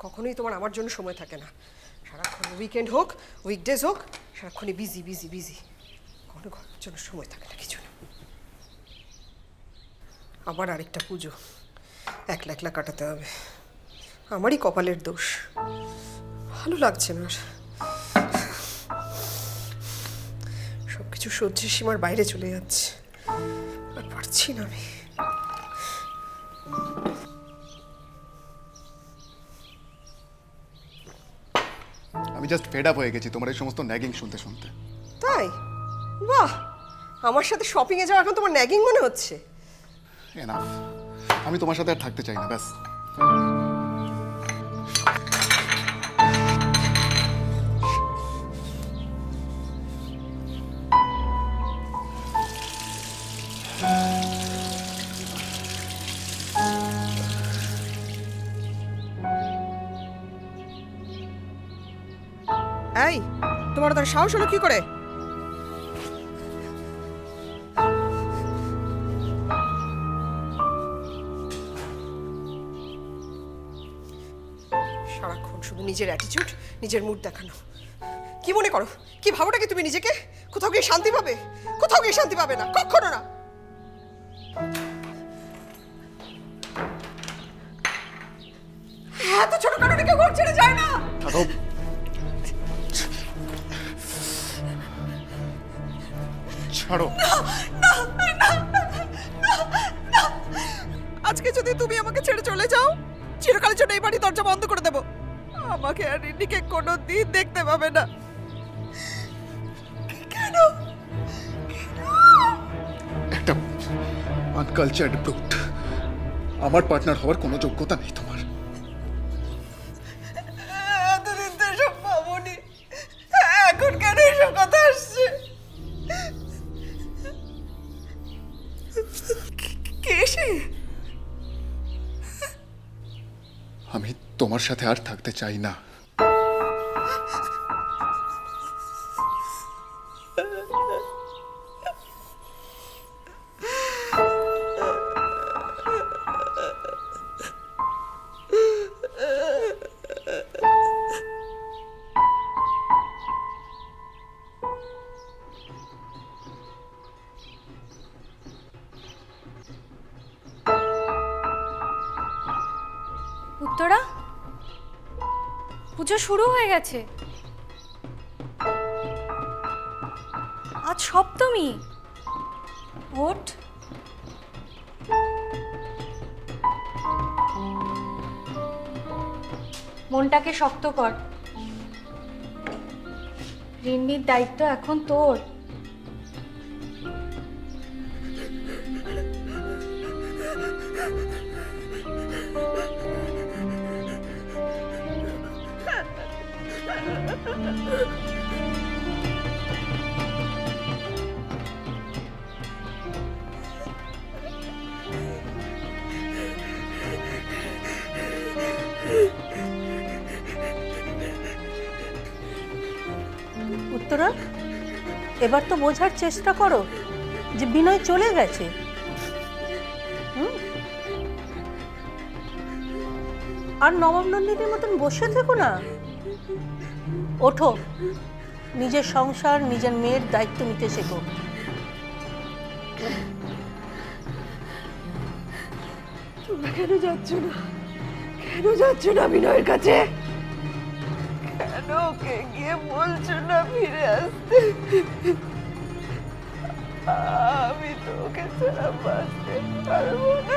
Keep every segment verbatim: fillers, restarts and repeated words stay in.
কখনোই তোমার আমার জন্য সময় থাকে না। সারাক্ষণ উইকেন্ড হোক উইকডেজ হোক সারাক্ষণই বিজি বিজি বিজি, কখনো ঘরের জন্য সময় থাকে না কিছু না। আবার আরেকটা পুজো, একলা একলা কাটাতে হবে। আমারই কপালের দোষ, ভালো লাগছে না আর, সব কিছু সহ্যের সীমার বাইরে চলে যাচ্ছে, আর পারছি না আমি। আমি জাস্ট ফেড আপ হয়ে গেছি তোমার এই সমস্ত ন্যাগিং শুনতে শুনতে। তাই? বাহ, আমার সাথে শপিং এ যাওয়া এখন তোমার ন্যাগিং মনে হচ্ছে? এনাফ, আমি তোমার সাথে আর থাকতে চাই না, ব্যাস। এই, তোমার তার সাহস হলো কি করে? সারাক্ষণ শুধু নিজের অ্যাটিটিউড, নিজের মুড দেখানো। কি মনে করো, কি ভাবোটা কি তুমি নিজেকে? কোথাও গিয়ে শান্তি পাবে? কোথাও গিয়ে শান্তি পাবে না, কখনো না। এত ছোট কারণে কেউ ঘর ছেড়ে যায় না। ছাড়ো। আজকে যদি তুমি আমাকে ছেড়ে চলে যাও, চিরকালের জন্য এই বাড়ি দরজা বন্ধ করে দেবো। আমাকে আর রিনিকে কোনো দিন দেখতে পাবে না। কেন? একটা আনকালচারড ব্রুট, আমার পার্টনার হওয়ার কোনো যোগ্যতা নেই তোমার। এতদিন তো এসব ভাবনি, এখন কেন এসব কথা আসছে? কে সে? আমি তোমার সাথে আর থাকতে চাই না। উত্তরা, পুজো শুরু হয়ে গেছে। আজ সপ্তমী। ওঠ। মনটাকে শক্ত কর। রিন্নির দায়িত্ব এখন তোর। উত্তরা, এবার তো বোঝার চেষ্টা করো যে বিনয় চলে গেছে। আর নবাব নন্দিনীর মতন বসে থেকো না, ওঠো, নিজের সংসার নিজের মেয়ের দায়িত্ব নিতে শেখো। তোমরা কেন যাচ্ছ না? কেন যাচ্ছ না বিনয়ের কাছে? কেন ওকে গিয়ে বলছো না ফিরে আসতে? আমি তো ওকে ছাড়া বাঁচতে পারবো না।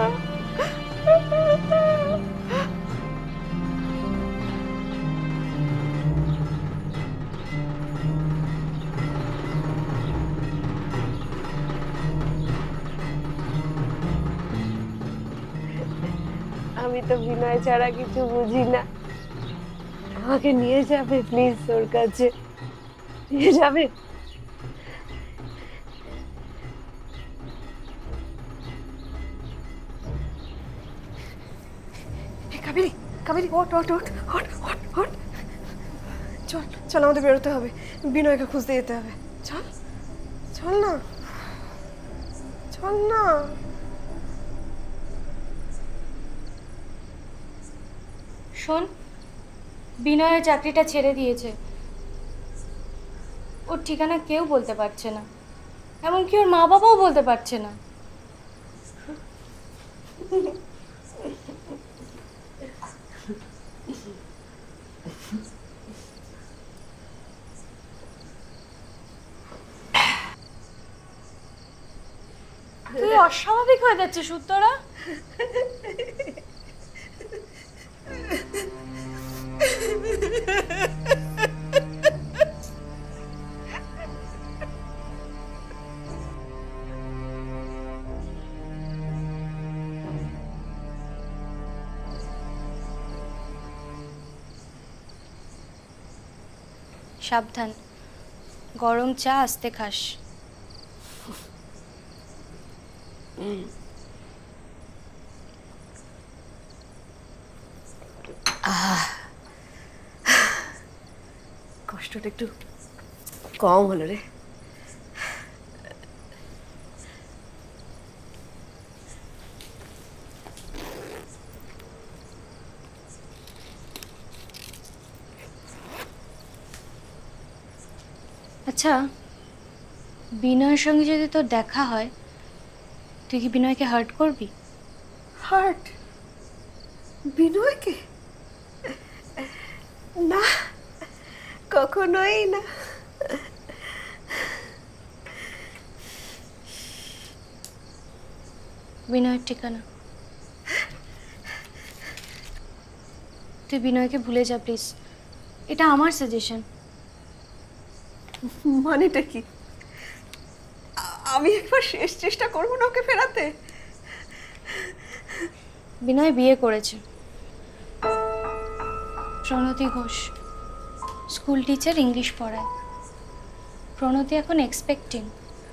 আমি তো বিনয় ছাড়া কিছু বুঝি না। আমাকে নিয়ে যাবে প্লিজ ওর কাছে, নিয়ে যাবে। কাবেরী, কাবেরী, ওঠ ওঠ ওঠ ওঠ ওঠ ওঠ। চল চল, আমাদের বেরোতে হবে, বিনয়কে খুঁজতে যেতে হবে। চল চল না, চল না। শোন, বিনয়ের চাকরিটা ছেড়ে দিয়েছে। ওর ঠিকানা কেউ বলতে পারছে না, এমনকি ওর মা বাবাও বলতে পারছে না। তুই অস্বাভাবিক হয়ে যাচ্ছিস উত্তরা। সাবধান, গরম চা আস্তে খাস। কষ্টটা একটু কম হলো রে। আচ্ছা, বিনয়ের সঙ্গে যদি তোর দেখা হয়, তুই কি বিনয়কে হার্ট করবি? হার্ট? বিনয়কে? না, কখনোই না। বিনয়ের ঠিকানা? তুই বিনয়কে ভুলে যা প্লিজ, এটা আমার সাজেশন। মানেটা কি? আমি একবার শেষ চেষ্টা করবো না ওকে ফেরাতে? বিনয় বিয়ে করেছে, Pranati Ghosh, school teacher, English পড়ায়। প্রণতি এখন এক্সপেক্টিং।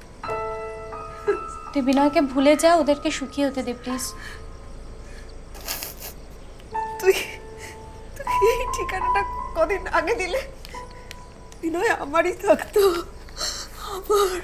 তুই বিনয়কে ভুলে যা, ওদেরকে সুখী হতে দে প্লিজ। তুই তুই এই ঠিকানাটা কদিন আগে দিলে বিনয় আমারই থাকতো। আমার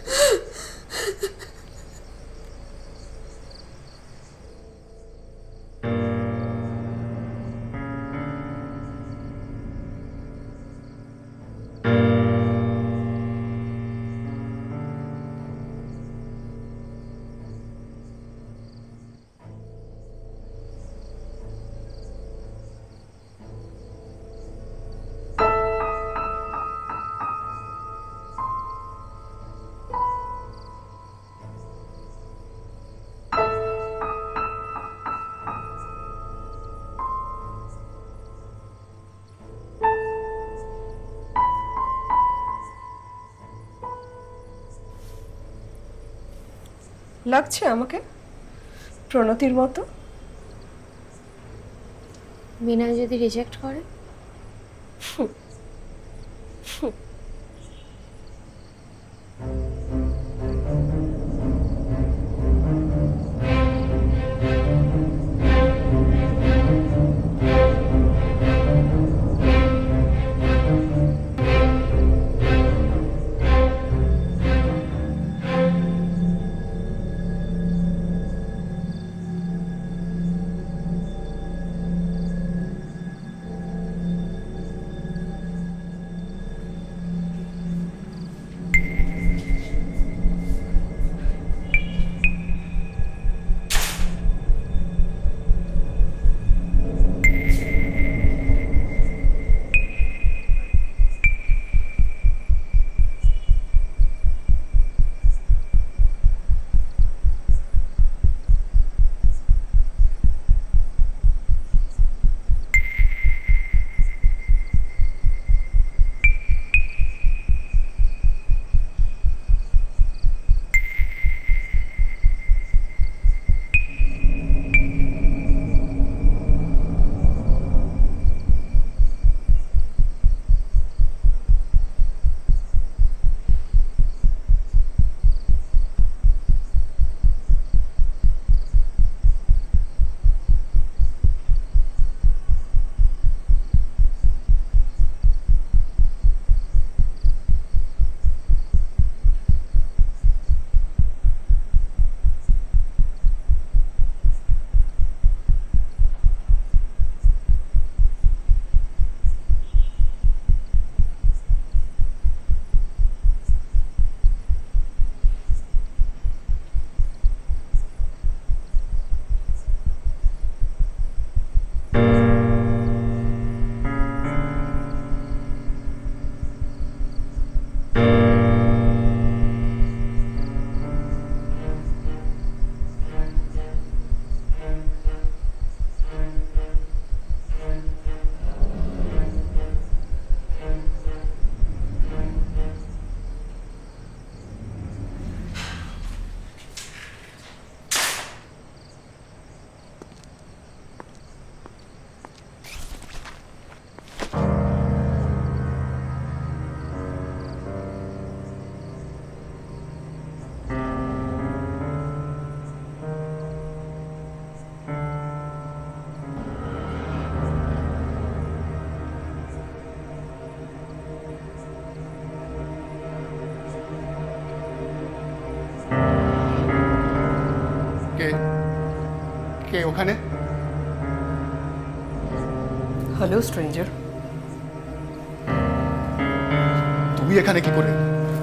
লাগছে আমাকে প্রণতির মতো? বিনয় যদি রিজেক্ট করে? ওখানে? হ্যালো স্ট্রেঞ্জার, তুমি এখানে কি করে?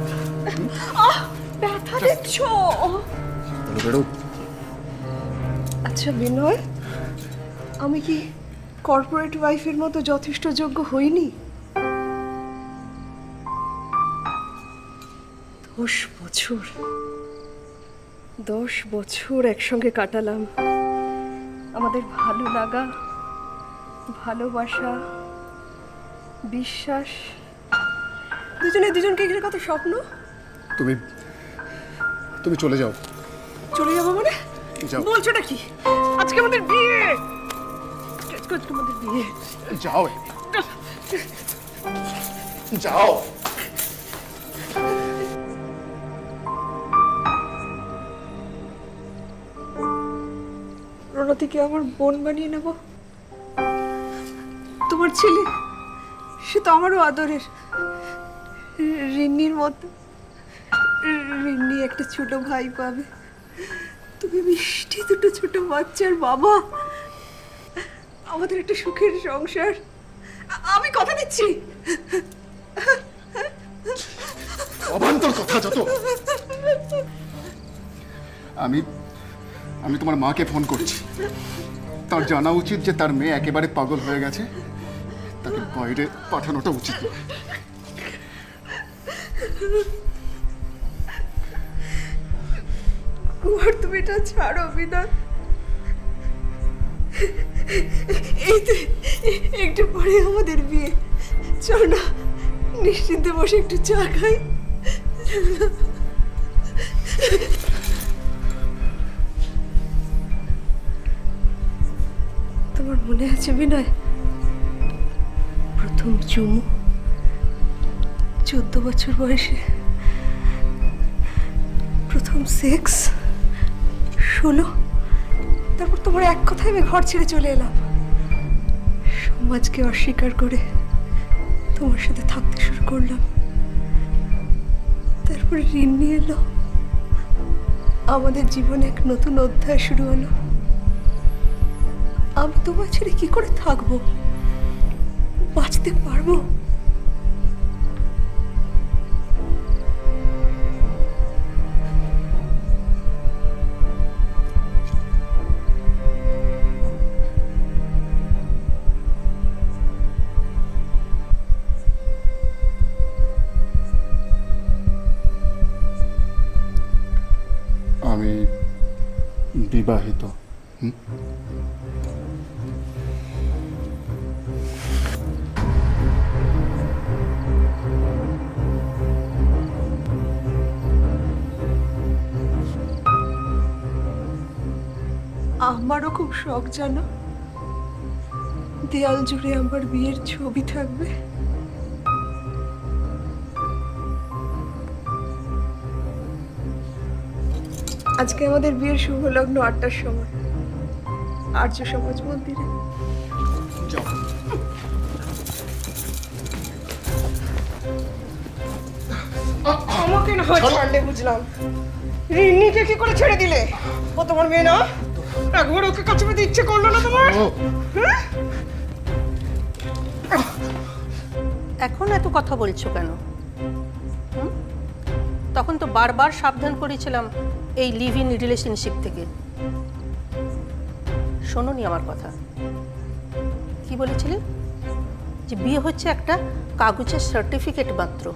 ব্যথা দিচ্ছ। বেরো। আচ্ছা বিনয়, আমি কি কর্পোরেট ওয়াইফের মতো যথেষ্ট যোগ্য হইনি? দশ বছর দশ বছর একসঙ্গে কাটালাম। আমাদের ভালো লাগা, ভালোবাসা, বিশ্বাস, দুজনে দুজনকে ঘিরে কত স্বপ্ন। তুমি তুমি চলে যাও। চলে যাবো মানে? যাও। বলছোটা কি? আজকে আমাদের বিয়ে। আজকে আমাদের বিয়ে। যাও যাও। রণতিকে আমার বোন বানিয়ে নেব। তোমার ছেলে সে তো আমারও আদরের, রিন্নির মতো। রিন্নি একটা ছোট ভাই পাবে, তুমি মিষ্টি দুটো ছোট বাচ্চার বাবা, আমাদের একটা সুখের সংসার। আমি কথা দিচ্ছি। অবান্তর কথা যত। আমি আমি তোমার মাকে ফোন করছি। তার জানা উচিত যে তার মেয়ে একেবারে পাগল হয়ে গেছে, তাকে বাইরে পাঠানোটা উচিত না। কুমার তুমি এটা ছাড়ো বিনয়। এই তো একটু পরে আমাদের বিয়ে, চল না নিশ্চিন্তে বসে একটু চা খাই। তোমার মনে আছে বিনয়, প্রথম চুমু চোদ্দ বছর বয়সে, প্রথম সেক্স ষোলো, তারপর তোমার এক কথায় আমি ঘর ছেড়ে চলে এলাম, সমাজকে অস্বীকার করে তোমার সাথে থাকতে শুরু করলাম। তারপরে রিন্নি এলো, আমাদের জীবনে এক নতুন অধ্যায় শুরু হলো। আমি তোমার ছেড়ে কি করে থাকবো, বাঁচতে পারবো? আমি বিবাহিত। হুম, আমারও খুব শখ জানো, দেয়াল জুড়ে আমার বিয়ের ছবি থাকবে। আজকে আমাদের বিয়ের শুভ লগ্ন আটটার সময়, আর্য সমাজ মন্দিরে। যাও। আমাকে না হয় ছাড়লে বুঝলাম, রিন্নিকে কি করে ছেড়ে দিলে? ও তোমার মেয়ে না? একবার ওকে কাছে পেতে ইচ্ছে করলো না তোমার? হ্যাঁ? এখন এত কথা বলছো কেন? হুম? তখন তো বারবার সাবধান করেছিলাম এই লিভ ইন রিলেশনশিপ থেকে। শোনোনি আমার কথা? কি বলেছিলে? যে বিয়ে হচ্ছে একটা কাগজের সার্টিফিকেট মাত্র।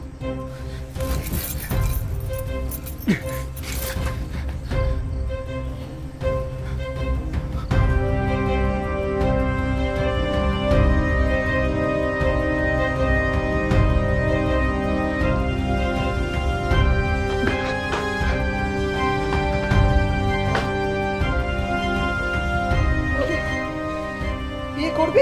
বিয়ে করবে?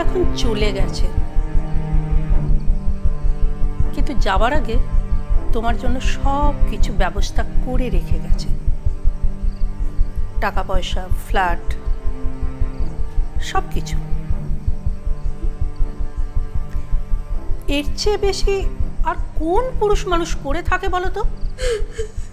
এখন চলে গেছে, কিন্তু যাবার আগে তোমার জন্য সব কিছু ব্যবস্থা করে রেখে গেছে। টাকা পয়সা, ফ্ল্যাট, সব কিছু। এর চেয়ে বেশি আর কোন পুরুষ মানুষ করে থাকে বলো তো?